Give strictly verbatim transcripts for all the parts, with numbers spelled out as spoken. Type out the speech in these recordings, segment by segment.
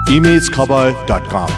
Image खबर dot कम।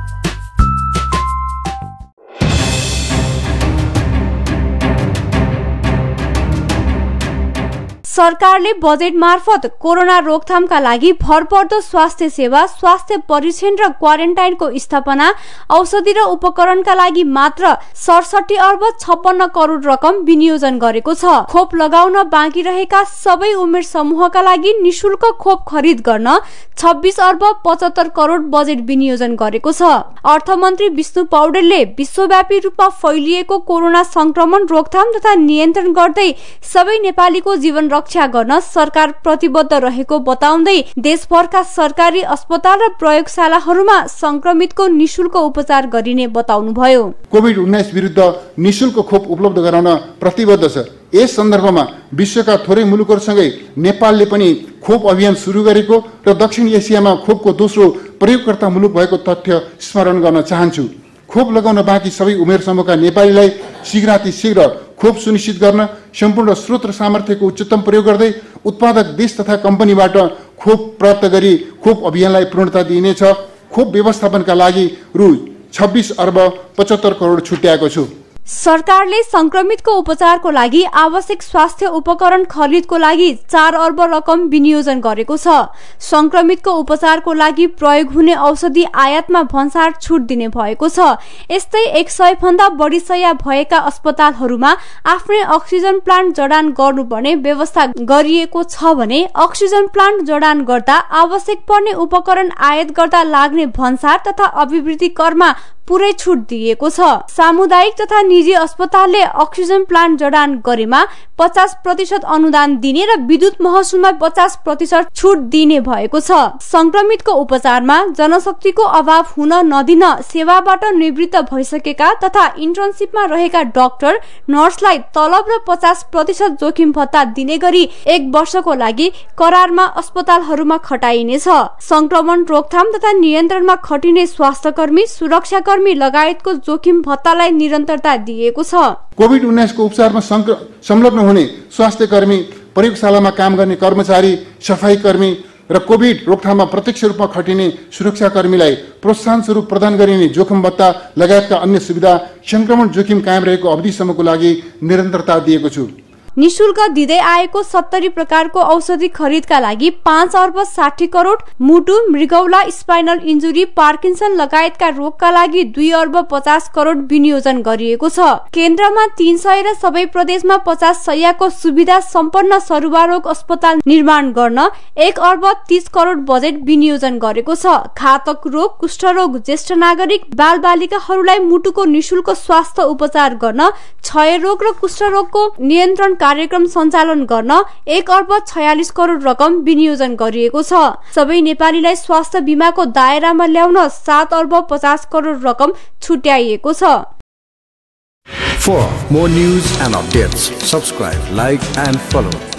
सरकारले budget मार्फत कोरोना रोकथामका लागि भरपर्दो स्वास्थ्य सेवा, स्वास्थ्य परीक्षण र क्वारेन्टाइनको स्थापना, औषधि र उपकरणका लागि मात्र सडसठी अर्ब छप्पन्न करोड रकम विनियोजन गरेको छ। खोप लगाउन बाँकी रहेका सबै उमेर समूहका लागि निशुल्क खोप खरिद गर्न छब्बीस अर्ब पचहत्तर करोड बजेट विनियोजन गरेको छ। अर्थमन्त्री विष्णु पौडेलले विश्वव्यापी रूपमा फैलिएको कोरोना संक्रमण रोकथाम तथा नियन्त्रण गर्दै सबै नेपालीको जीवन रक्षा गर्न सरकार प्रतिबद्ध रहेको बताउँदै देशभरका सरकारी अस्पताल र प्रयोगशालाहरूमा संक्रमितको निशुल्क उपचार गरिने बताउनुभयो। कोभिड उन्नाइस विरुद्ध निशुल्क खोप उपलब्ध गराउन प्रतिबद्ध छ। यस सन्दर्भमा विश्वका थोरै मुलुकहरूसँगै नेपालले पनि खोप अभियान सुरु गरेको र दक्षिण एसियामा खोपको दोस्रो प्रयोगकर्ता मुलुक भएको तथ्य स्मरण गर्न चाहन्छु। खोप लगाउन बाँकी सबै उमेर समूहका नेपालीलाई शीघ्राति शीघ्र खोप सुनिश्चित गर्न सम्पूर्ण स्रोत र सामर्थ्यको उच्चतम प्रयोग गर्दै उत्पादक देश तथा कम्पनीबाट खोप प्राप्त गरी खोप अभियानलाई पूर्णता दिइनेछ। खोप व्यवस्थापनका लागि रु छब्बीस अर्ब पचहत्तर करोड छुट्याएको छु। सरकारले संक्रमितको उपचारको लागि आवश्यक स्वास्थ्य उपकरण खरिदको लागि चार अर्ब रकम विनियोजन गरेको छ। संक्रमितको उपचारको लागि प्रयोग हुने औषधि आयातमा भन्सार छुट दिने भएको छ। यस्तै एक सय भन्दा बढी शय्या भएका अस्पतालहरूमा आफ्नै अक्सिजन प्लान्ट जडान गर्नुपर्ने व्यवस्था गरिएको छ भने अक्सिजन प्लान्ट जडान गर्दा आवश्यक पर्ने उपकरण आयात गर्दा लाग्ने भन्सार तथा अभिवृद्धि करमा पुरै छुट दिएको छ। सामुदायिक तथा निजी अस्पतालले अक्सिजन प्लान्ट जडान गरेमा पचास प्रतिशत अनुदान दिने र विद्युत महसुलमा पचास प्रतिशत छुट दिने भएको छ। संक्रमितको उपचारमा जनशक्तिको अभाव हुन नदिन सेवाबाट निवृत्त भइसकेका तथा इन्टर्नशिपमा रहेका डाक्टर नर्सलाई तलब र पचास प्रतिशत जोखिम भत्ता दिने गरी एक वर्षको लागि करारमा अस्पतालहरूमा खटाइनेछ। संक्रमण रोकथाम तथा नियन्त्रणमा खटिने स्वास्थ्य कर्मी, सुरक्षा कर्मी लगायतको जोखिम भत्तालाई निरन्तरता दिएको छ। कोभिड उन्नाइस को उपचारमा संलग्न हुने स्वास्थ्य कर्मी, प्रयोगशालामा काम गर्ने कर्मचारी, सफाई कर्मी र कोभिड रोकथाममा प्रत्यक्ष रूपमा खटिने सुरक्षा कर्मीलाई प्रोत्साहन स्वरूप प्रदान गरिने जोखिम भत्ता लगायतका अन्य सुविधा संक्रमण जोखिम कायम रहेको अवधिसम्मको लागि निरन्तरता दिएको छु। निशुल्क दिँदै आएको सत्तरी प्रकारको औषधि खरिदका लागि पाँच अर्ब साठी करोड, मुटु, मृगौला, स्पाइनल इन्जुरी, पार्किन्सन लगायतका रोगका लागि दुई अर्ब पचास करोड विनियोजन गरिएको छ। केन्द्रमा तीन सय र सबै प्रदेशमा पचास शय्याको सुविधा सम्पन्न सरुवारोग अस्पताल निर्माण गर्न एक अर्ब तीस करोड बजेट विनियोजन गरेको छ। घातक रोग, कुष्ठरोग, ज्येष्ठ नागरिक, बाल बालिकाहरूलाई मुटुको निशुल्क स्वास्थ्य उपचार गर्न, क्षयरोग र कुष्ठरोगको नियन्त्रण कार्यक्रम सञ्चालन गर्न एक अर्ब छयालिस करोड रकम विनियोजन गरिएको छ। सबै नेपालीलाई स्वास्थ्य बीमाको दायरामा ल्याउन सात अर्ब पचास करोड रकम छुट्याइएको छ। For more news and updates, subscribe, like and follow